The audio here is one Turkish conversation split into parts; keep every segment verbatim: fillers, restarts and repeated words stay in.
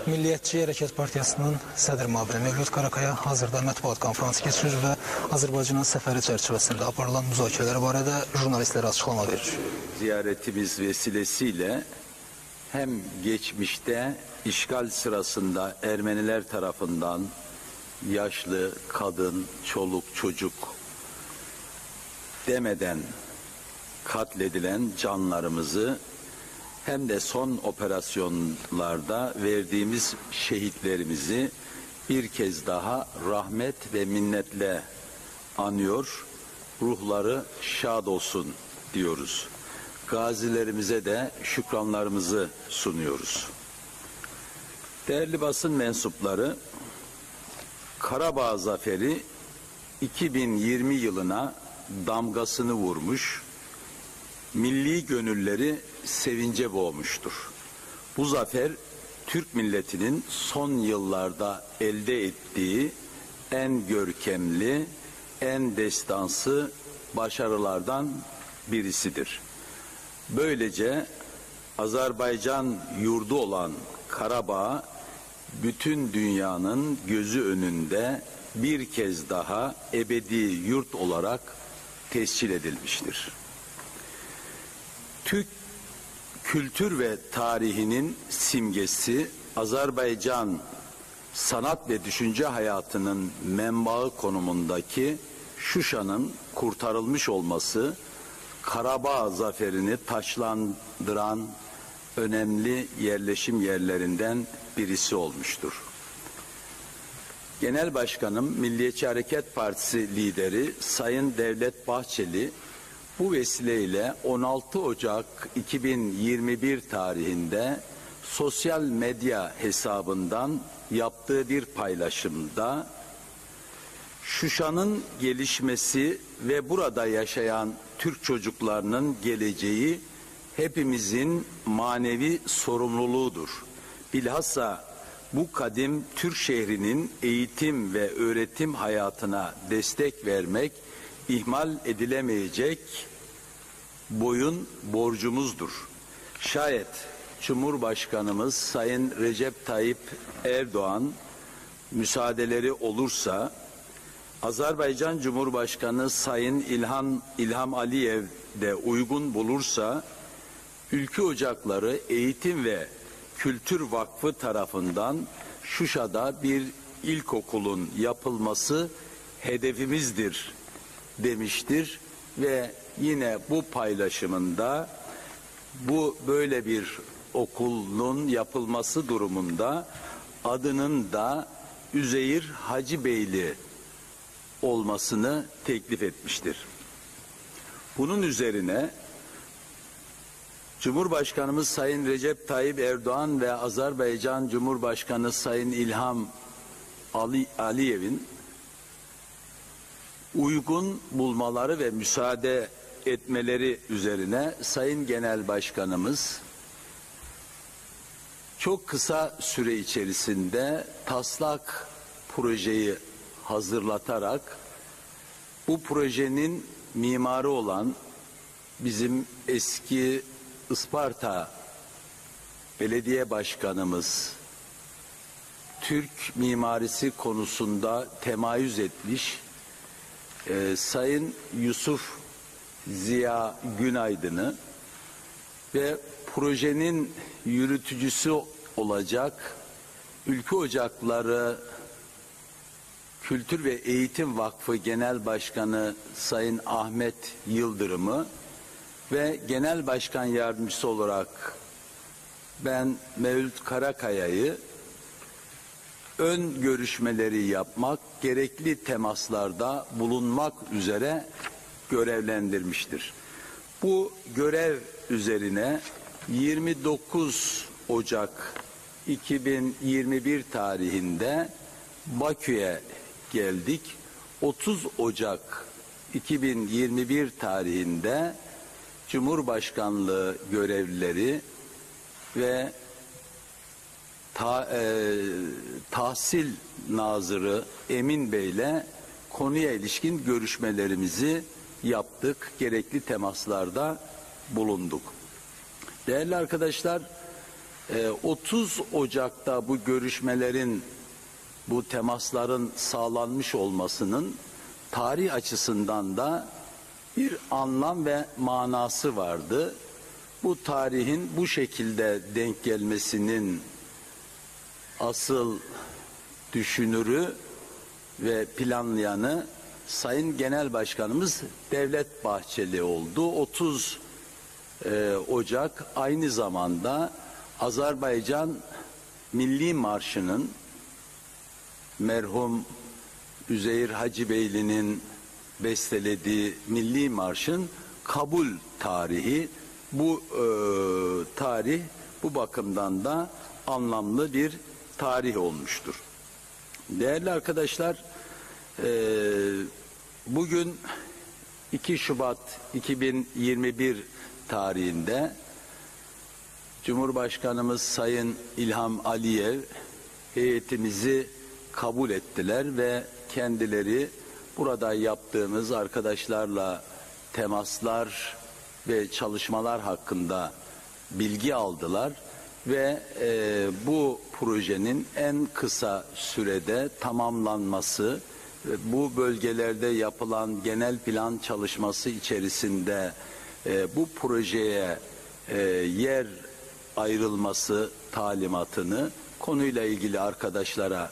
Milliyetçi Hərəkat Partiyasının sədr müavini Mövlud Qarakaya hazırda mətbuat konferansı keçirir və Azərbaycanın səfəri çərçivəsində aparılan müzakirələr barədə jurnalistlərə açıqlama verir. Ziyaretimiz vesilesiyle hem geçmişte işgal sırasında Ermeniler tarafından yaşlı, kadın, çoluk, çocuk demeden katledilen canlarımızı hem de son operasyonlarda verdiğimiz şehitlerimizi bir kez daha rahmet ve minnetle anıyor, ruhları şad olsun diyoruz. Gazilerimize de şükranlarımızı sunuyoruz. Değerli basın mensupları, Karabağ Zaferi iki bin yirmi yılına damgasını vurmuş, milli gönülleri sevince boğmuştur. Bu zafer, Türk milletinin son yıllarda elde ettiği en görkemli, en destansı başarılardan birisidir. Böylece Azerbaycan yurdu olan Karabağ, bütün dünyanın gözü önünde bir kez daha ebedi yurt olarak tescil edilmiştir. Türk kültür ve tarihinin simgesi, Azerbaycan sanat ve düşünce hayatının menbaı konumundaki Şuşa'nın kurtarılmış olması, Karabağ zaferini taçlandıran önemli yerleşim yerlerinden birisi olmuştur. Genel Başkanım, Milliyetçi Hareket Partisi lideri Sayın Devlet Bahçeli, bu vesileyle on altı Ocak iki bin yirmi bir tarihinde sosyal medya hesabından yaptığı bir paylaşımda Şuşa'nın gelişmesi ve burada yaşayan Türk çocuklarının geleceği hepimizin manevi sorumluluğudur. Bilhassa bu kadim Türk şehrinin eğitim ve öğretim hayatına destek vermek ihmal edilemeyecek boyun borcumuzdur. Şayet Cumhurbaşkanımız Sayın Recep Tayyip Erdoğan müsaadeleri olursa, Azerbaycan Cumhurbaşkanı Sayın İlham, İlham Aliyev de uygun bulursa, Ülke Ocakları Eğitim ve Kültür Vakfı tarafından Şuşa'da bir ilkokulun yapılması hedefimizdir demiştir ve yine bu paylaşımında bu böyle bir okulun yapılması durumunda adının da Üzeyir Hacıbeyli olmasını teklif etmiştir. Bunun üzerine Cumhurbaşkanımız Sayın Recep Tayyip Erdoğan ve Azerbaycan Cumhurbaşkanı Sayın İlham Aliyev'in uygun bulmaları ve müsaade etmeleri üzerine Sayın Genel Başkanımız çok kısa süre içerisinde taslak projeyi hazırlatarak bu projenin mimarı olan bizim eski Isparta Belediye Başkanımız Türk mimarisi konusunda temayüz etmiş e, Sayın Yusuf Ziya Günaydın'ı ve projenin yürütücüsü olacak Ülke Ocakları Kültür ve Eğitim Vakfı Genel Başkanı Sayın Ahmet Yıldırım'ı ve Genel Başkan Yardımcısı olarak ben Mevlüt Karakaya'yı ön görüşmeleri yapmak, gerekli temaslarda bulunmak üzere görevlendirmiştir. Bu görev üzerine yirmi dokuz Ocak iki bin yirmi bir tarihinde Bakü'ye geldik. otuz Ocak iki bin yirmi bir tarihinde Cumhurbaşkanlığı görevlileri ve ta, e, Tahsil Nazırı Emin Bey'le konuya ilişkin görüşmelerimizi yaptık. Gerekli temaslarda bulunduk. Değerli arkadaşlar, otuz Ocak'ta bu görüşmelerin, bu temasların sağlanmış olmasının tarih açısından da bir anlam ve manası vardı. Bu tarihin bu şekilde denk gelmesinin asıl düşünürü ve planlayanı Sayın Genel Başkanımız Devlet Bahçeli oldu. otuz Ocak aynı zamanda Azerbaycan Milli Marşı'nın, merhum Üzeyir Hacıbeyli'nin bestelediği Milli Marş'ın kabul tarihi. Bu e, tarih bu bakımdan da anlamlı bir tarih olmuştur. Değerli arkadaşlar, e, bugün iki Şubat iki bin yirmi bir tarihinde Cumhurbaşkanımız Sayın İlham Aliyev heyetimizi kabul ettiler ve kendileri burada yaptığımız arkadaşlarla temaslar ve çalışmalar hakkında bilgi aldılar ve e, bu projenin en kısa sürede tamamlanması ve bu bölgelerde yapılan genel plan çalışması içerisinde e, bu projeye e, yer ayrılması talimatını konuyla ilgili arkadaşlara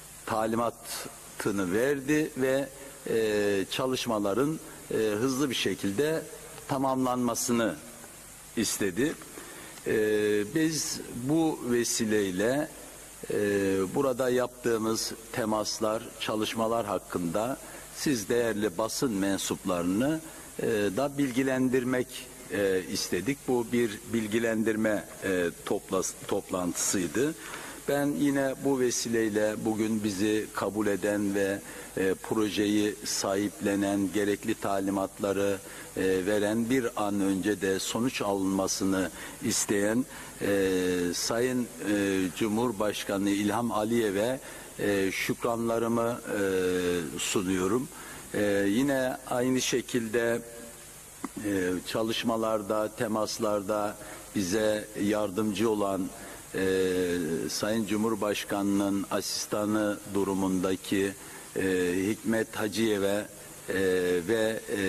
talimatını verdi ve e, çalışmaların e, hızlı bir şekilde tamamlanmasını istedi. E, biz bu vesileyle e, burada yaptığımız temaslar, çalışmalar hakkında siz değerli basın mensuplarını e, da bilgilendirmek e, istedik. Bu bir bilgilendirme e, topla, toplantısıydı. Ben yine bu vesileyle bugün bizi kabul eden ve e, projeyi sahiplenen, gerekli talimatları e, veren, bir an önce de sonuç alınmasını isteyen e, Sayın e, Cumhurbaşkanı İlham Aliyev'e e, şükranlarımı e, sunuyorum. E, yine aynı şekilde e, çalışmalarda, temaslarda bize yardımcı olan Ee, Sayın Cumhurbaşkanı'nın asistanı durumundaki e, Hikmet Hacıyev'e e, ve e,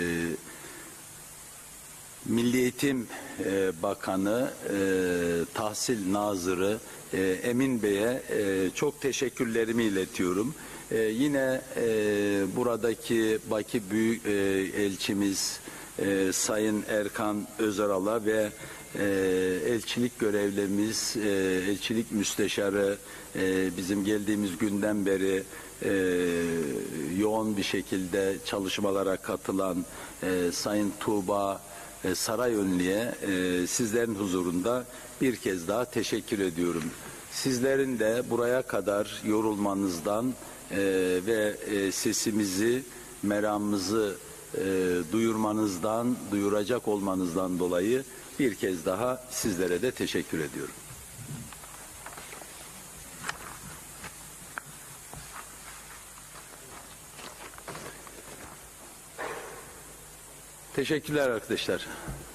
Milli Eğitim e, Bakanı, e, Tahsil Nazırı e, Emin Bey'e e, çok teşekkürlerimi iletiyorum. E, yine e, buradaki Bakü Büyük e, Elçimiz e, Sayın Erkan Özeral'a ve e, elçilik görevlimiz, e, elçilik müsteşarı e, bizim geldiğimiz günden beri e, yoğun bir şekilde çalışmalara katılan e, Sayın Tuğba e, Sarayönlü'ye e, sizlerin huzurunda bir kez daha teşekkür ediyorum. Sizlerin de buraya kadar yorulmanızdan e, ve e, sesimizi, meramımızı e, duyurmanızdan, duyuracak olmanızdan dolayı bir kez daha sizlere de teşekkür ediyorum. Teşekkürler arkadaşlar.